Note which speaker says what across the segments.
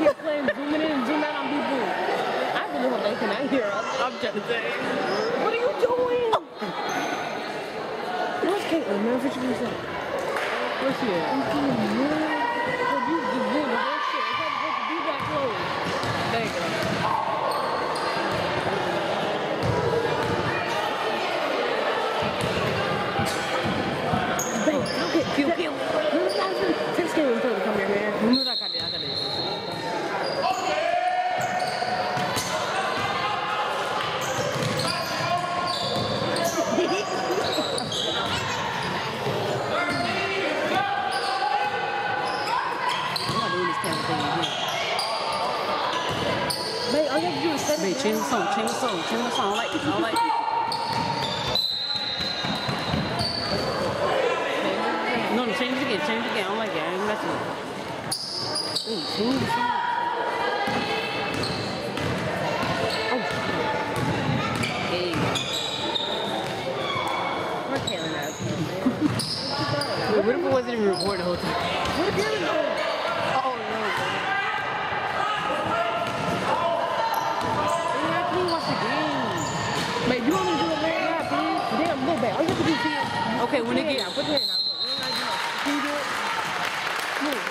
Speaker 1: keep playing, zooming in and zooming out on people. I really hope they cannot hear us. I'm trying to say. What are you doing? Where's Caitlin? Man, what you gonna say? Where's she at? I'm doing good. You just doing the whole shit. It's not supposed to be that close. There you go. Kill. Text him and tell him to come here, man. No, I got this. I'm not doing this kind of thing again. Babe, all you have to do is set it. Babe, change the song. I don't like it. No, change it again. I don't like it. I ain't messing with it. Ooh, change the song. Oh, there you go. Where's Caitlin at? Wait, what if it wasn't even recording the whole time? Where did Caitlin go? Oh, no. Yeah, I can't watch the game. Babe, you want me to do it, man? Yeah, please. Damn, look, babe. All you have to do is see it. Okay, when it gets out, put your hand out. Can you do it? Move.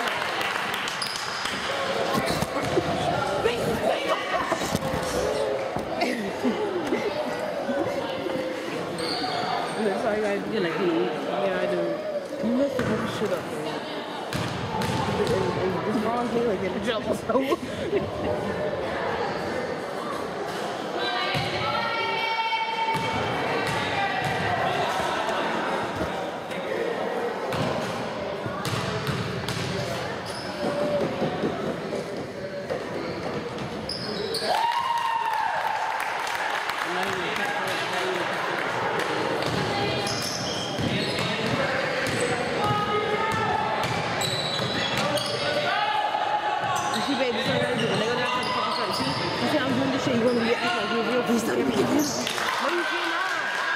Speaker 1: That's all you gotta do. Like, yeah, I do. You messed the whole shit up, man. It's wrong here, like, in the jump. You're going to be acting like you're real. Please don't be confused. What are you doing now?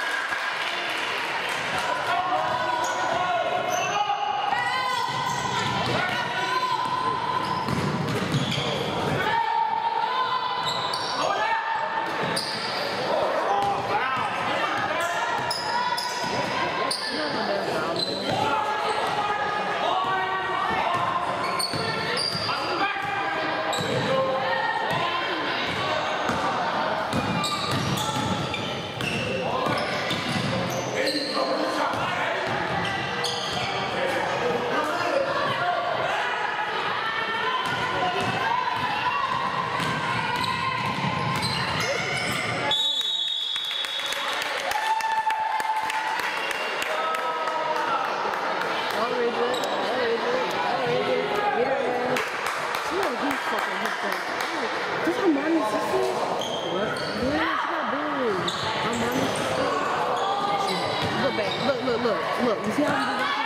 Speaker 1: Look, you see how I'm doing?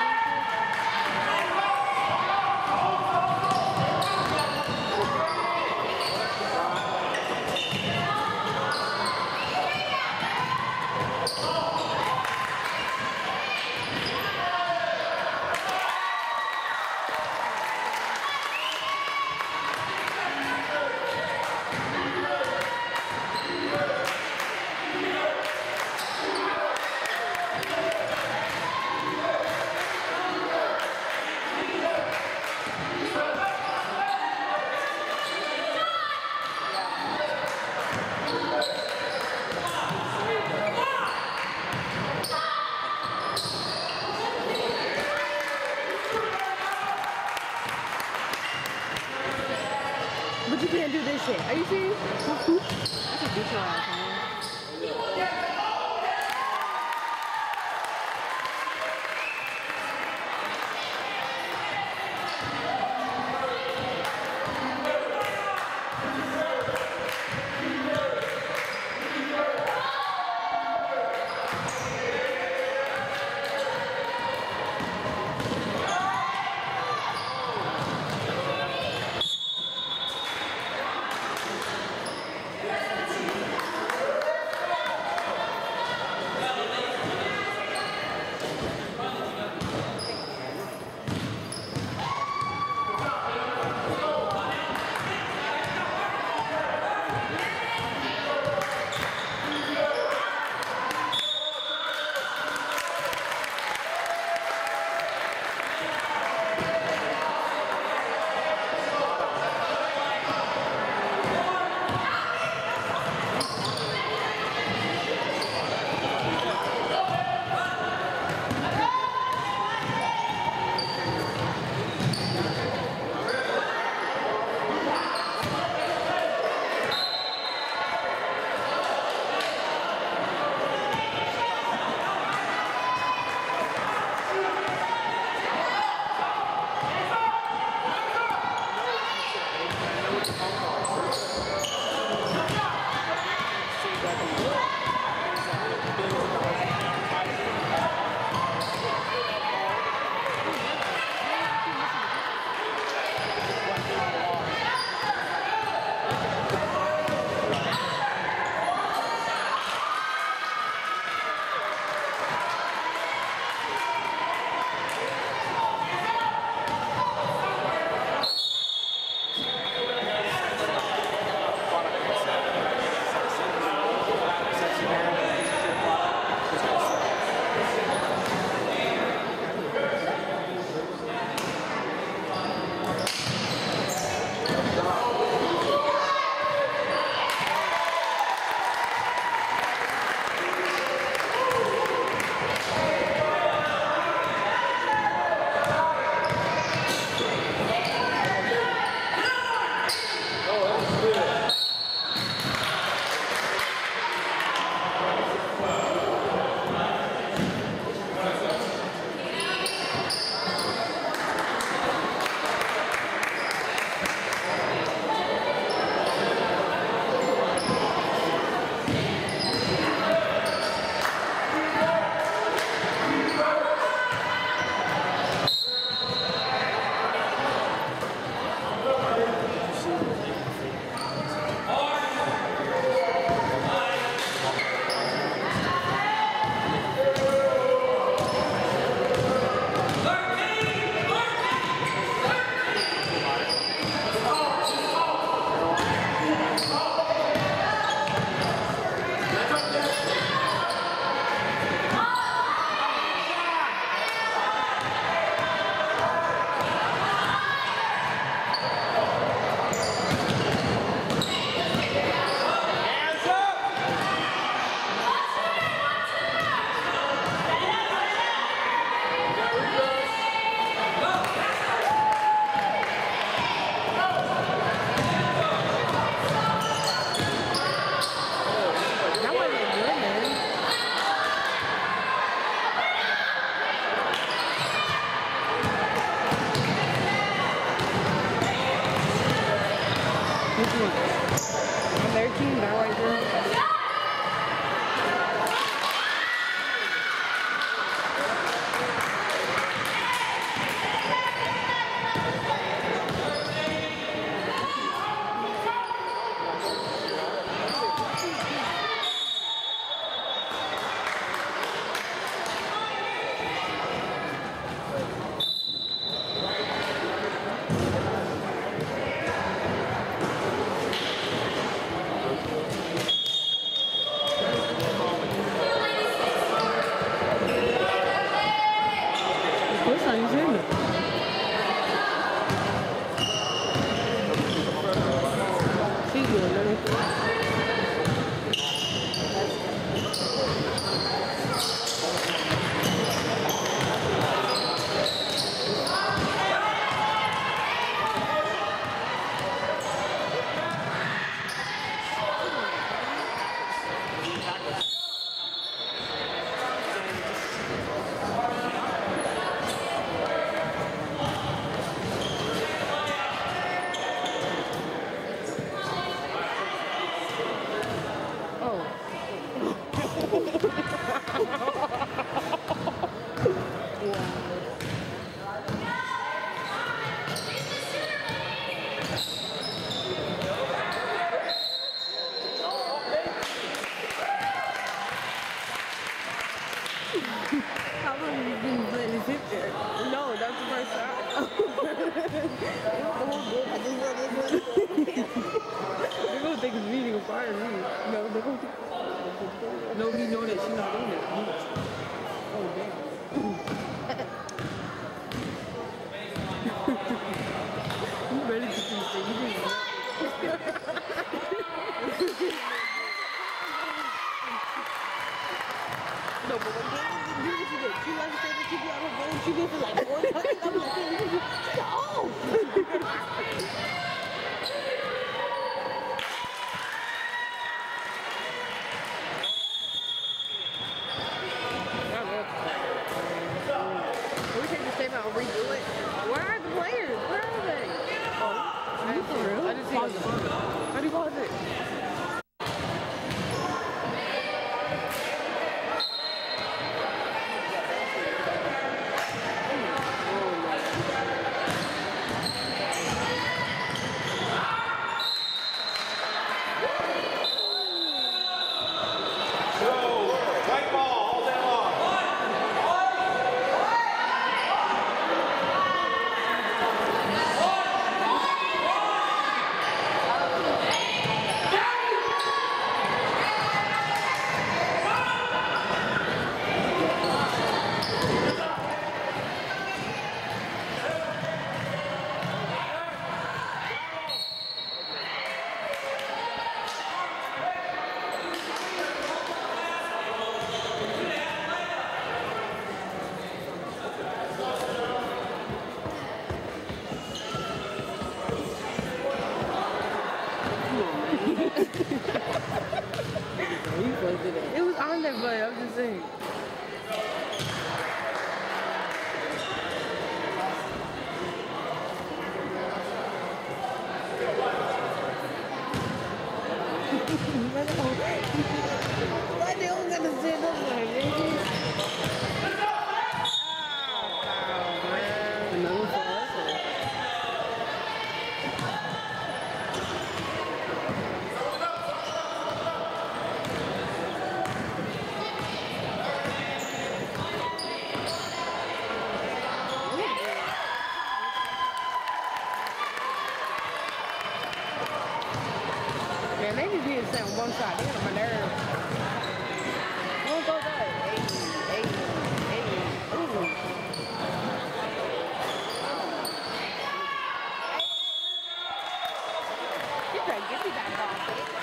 Speaker 1: But you can't do this shit. Are you serious? I can beat your ass, man. On their team, that white girl. How long have you been letting it sit there? No, that's the first shot. They're gonna think it's meeting a fire me. No, they're gonna think nobody know that she's not in there. Oh damn. You ready to see this thing? You didn't know. No, but when you did, she wasn't saying that she got her phone. She did it like 4 times. I'm like, no! We can just stay out and redo it. Where are the players? Where are they? Oh, are you for real? I just see it. How do you pause it? It was on there, but I'm just saying. Why they all gonna say that like, baby? Another for us. Man, they just need to stay on one side. They got my nerves. We'll go there. 80. Ooh. You try to get me that ball,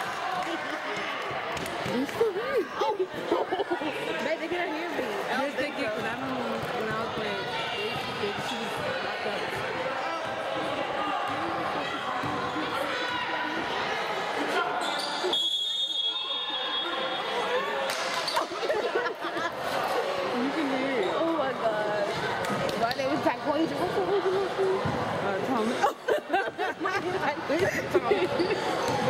Speaker 1: bitch. You still right. Oh. They can't hear me. Yes, they get, because I know when I was playing, she was locked up. What's the Thomas?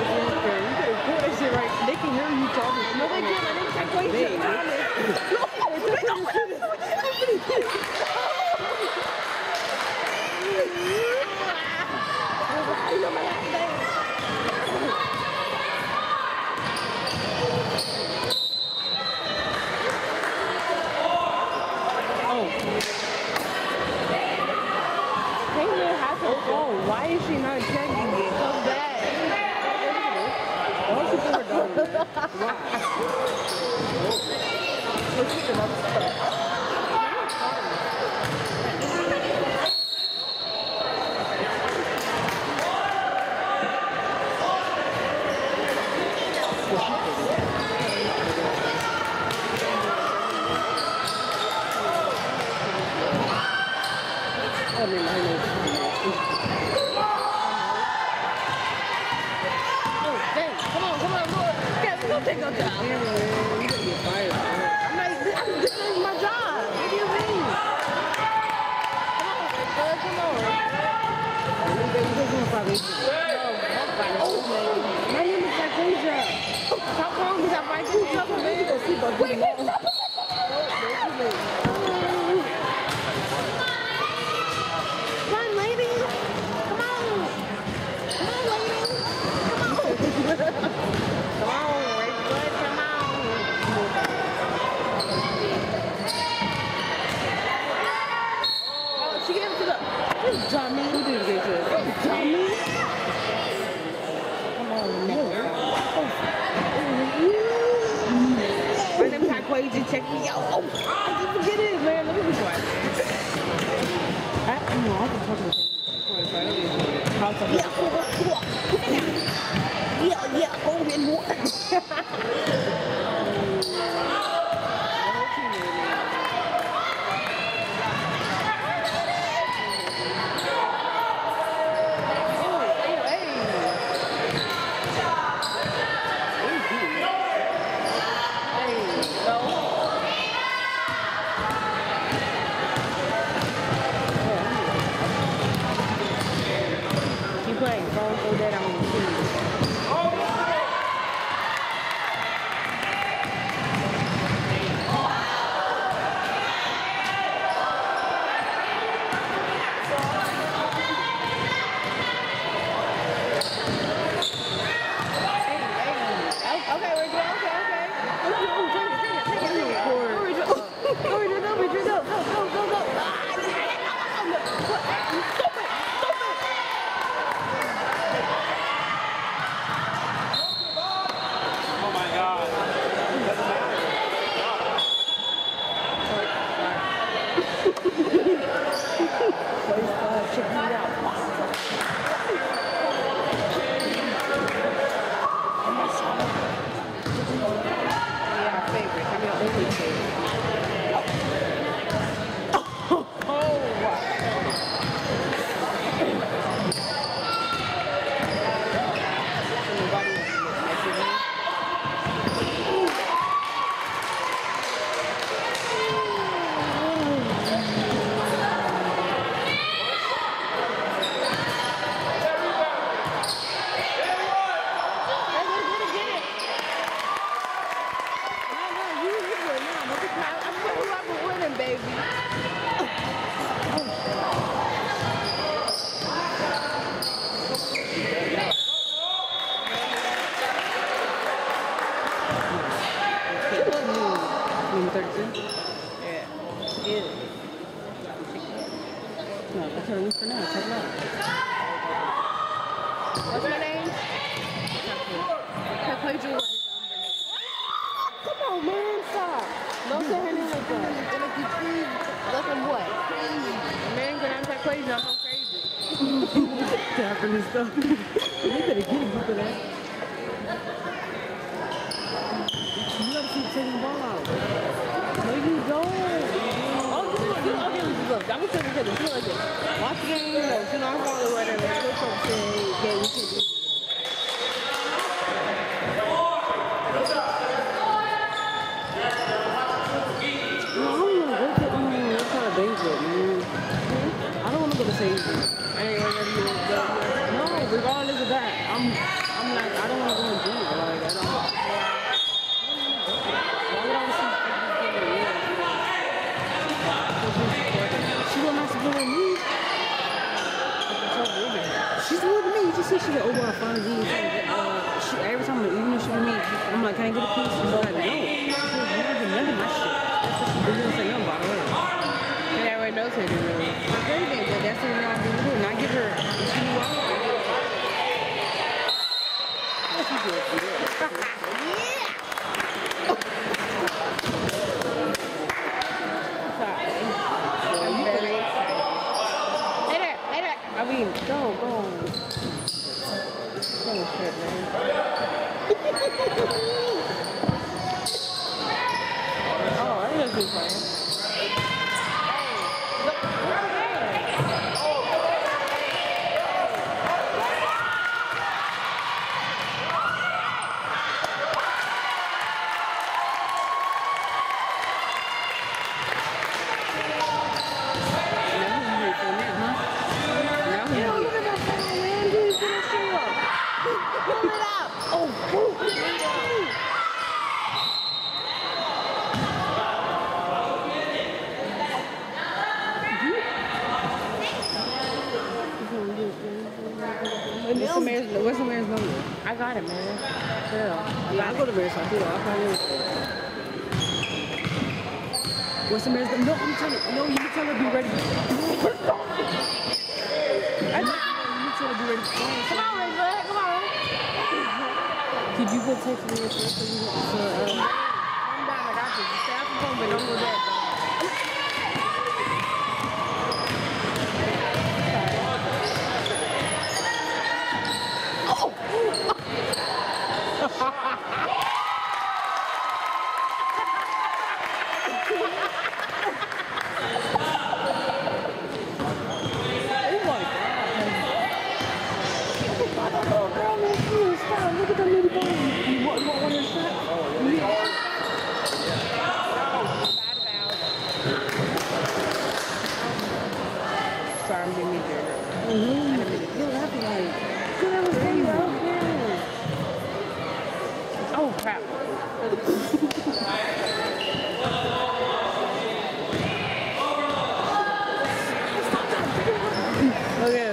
Speaker 1: that shit right. They can hear you talking. No, they can't. They can't wait. Why is she not checking it? So bad. Why is she doing her dog? Why? Let's pick another stuff. I mean, I know. Take your job. Yeah, man. You gotta get fired. I'm like, this is my job. What do you mean? Come on. My name is Taquasia. Stop calling me that right now. I'm ready to go sleep up here. Come on, lady. Come on, lady. Come on. Dummy. Who did get you? Dummy. Come on, no. My name's Taquasia. Check me out. Oh, I keep forgetting it, man. Let me be quiet. I can talk to yeah, go get more. What's my name? Come on, man, stop. Don't say her name like that. Like you please, let them what? Man, when I'm that crazy, I'm so crazy. Tapping and stuff. You better get a group of that. You gotta keep taking the ball out. No, you don't. Oh, okay, look. I'm gonna tell you this. Like this. Watch the game, you know, I'm falling or whatever. Okay, we can do it. I don't want to go to safety. I ain't gonna let you go. No, regardless of that, I'm not. I don't said she said, oh, well, I found a G. Every time even if she with me, I'm like, can I get a piece? She's like, no. She said, you don't get none of my shit. That's what she didn't say nothing about her. And I already knows her, really. Everything, but that's the reason why I'm doing it. And I give her, if she knew I was going to give her. She did. Yeah! I'm very excited. Hey there. I mean, go. So shit, man. Oh, I know who's playing. What's the mayor's number? I got it, man. Yeah, I go to Mayor's. I'll probably look for it. What's the mayor's number? No, I'm telling you. No, you tell her to be ready. I you tell her to be ready. Come on, Ridgewood. Come on. Could you go text me so you calm down? I got you. Stay off the phone, but don't go there. Sorry, I'm being mean there. You're laughing like, that was crazy. Oh, crap. Okay.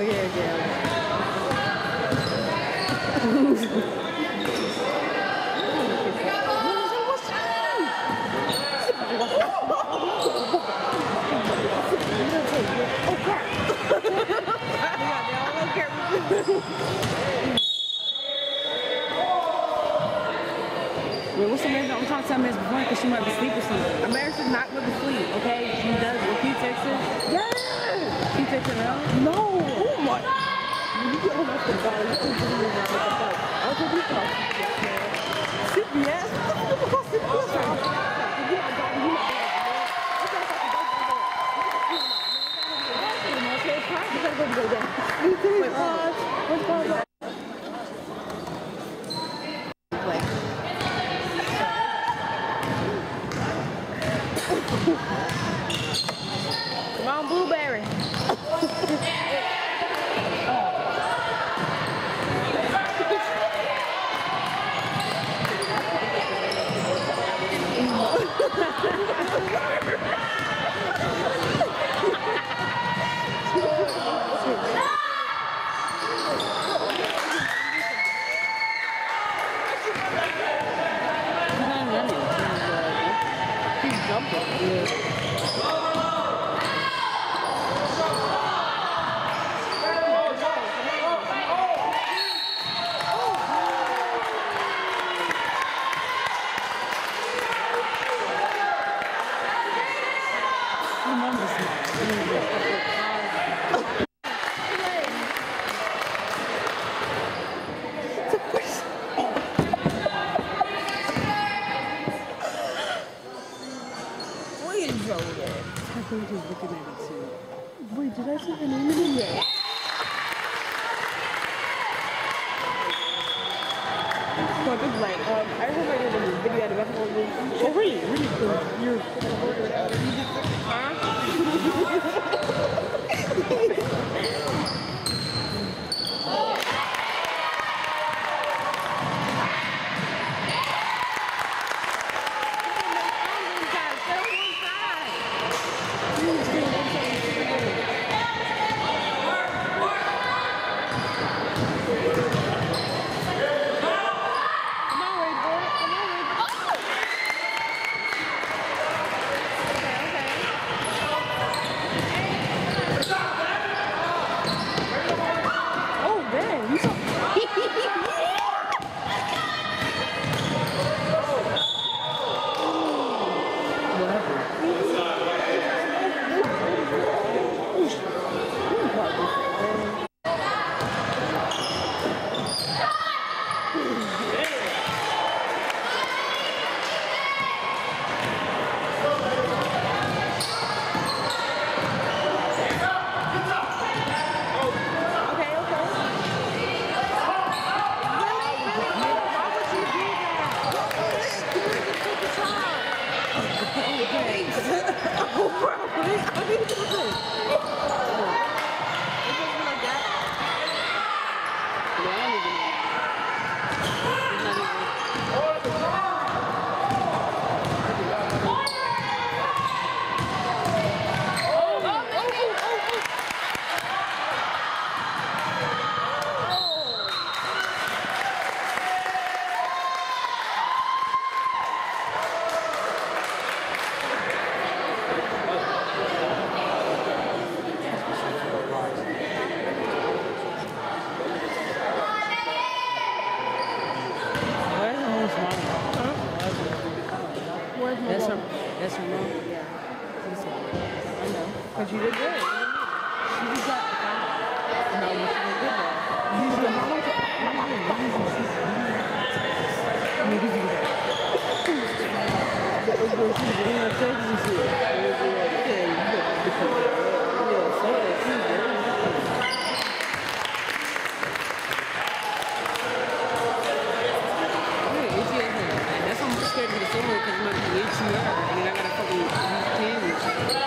Speaker 1: Wait, what's the matter? I'm trying to tell Miss before because she might be asleep or something. America's not going to sleep, okay? She does. If you text her, yes! She text her now? No! Oh my! When you get home after the ball, you can do it around with the ball. I'll go do that. CPS? What's the CPS? Come on, Blueberry. He's jumping. I think he's looking at it too. Wait, did I see the name of it yet? So it's like, I remember I did a video at the basketball room. Oh, really? Really cool. You're That's her mom? Yeah. I know. Because you did good. She just got no, you did good though. You did good. That's why I'm scared to the summer because it might be HUR and then I gotta fucking use candy.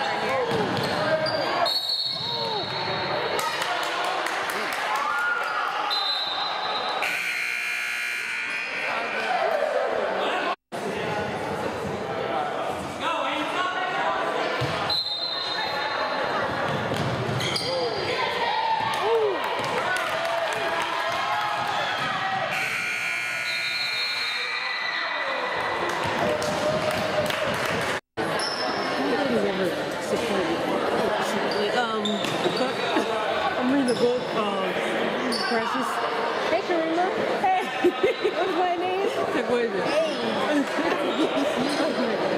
Speaker 1: Precious. Hey, Karima. Hey. What's my name? Hey.